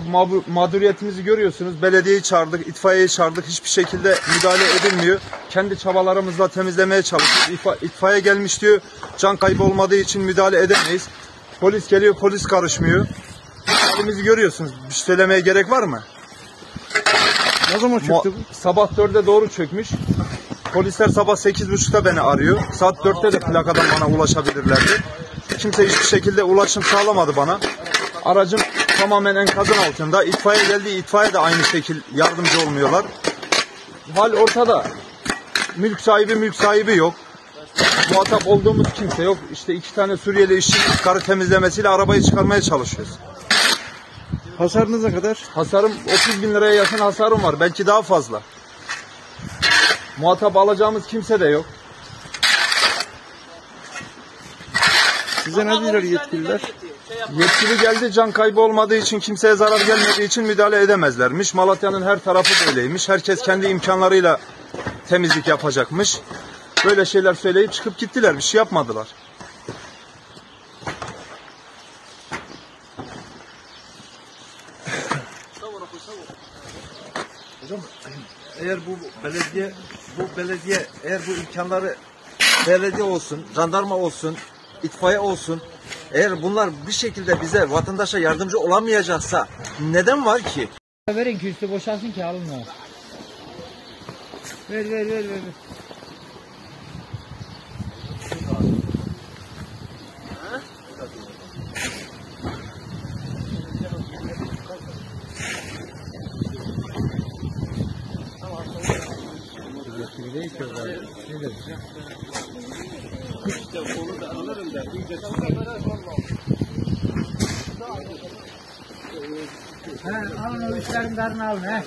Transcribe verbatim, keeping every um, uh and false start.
Abi mağdur, mağduriyetimizi görüyorsunuz. Belediyeyi çağırdık, itfaiyeyi çağırdık. Hiçbir şekilde müdahale edilmiyor. Kendi çabalarımızla temizlemeye çalışıyoruz. İtfa, itfaiye gelmiş diyor. Can kaybı olmadığı için müdahale edemeyiz. Polis geliyor, polis karışmıyor. Halimizi görüyorsunuz. Bir şey söylemeye gerek var mı? Ne zaman çöktü bu? Sabah dörde doğru çökmüş. Polisler sabah sekiz buçukta beni arıyor. Saat dörtte de plakadan bana ulaşabilirlerdi. Kimse hiçbir şekilde ulaşım sağlamadı bana. Aracım tamamen enkazın altında. İtfaiye geldi. İtfaiye de aynı şekil yardımcı olmuyorlar. Hal ortada. Mülk sahibi mülk sahibi yok. Muhatap olduğumuz kimse yok. İşte iki tane Suriyeli işçi karı temizlemesiyle arabayı çıkarmaya çalışıyoruz. Hasarınız ne kadar? Hasarım otuz bin liraya yakın hasarım var. Belki daha fazla. Muhatap alacağımız kimse de yok. Size ne diyorlar yetkililer? Yetkili geldi, can kaybı olmadığı için, kimseye zarar gelmediği için müdahale edemezlermiş. Malatya'nın her tarafı böyleymiş. Herkes kendi imkanlarıyla temizlik yapacakmış. Böyle şeyler söyleyip çıkıp gittiler. Bir şey yapmadılar. Hocam eğer bu belediye bu belediye eğer bu imkanları belediye olsun, jandarma olsun, itfaiye olsun, eğer bunlar bir şekilde bize vatandaşa yardımcı olamayacaksa neden var ki? Verin ki üstü boşalsın ki alın var. Ver ver ver ver. Ha, alın o üçlerin karnını alın he.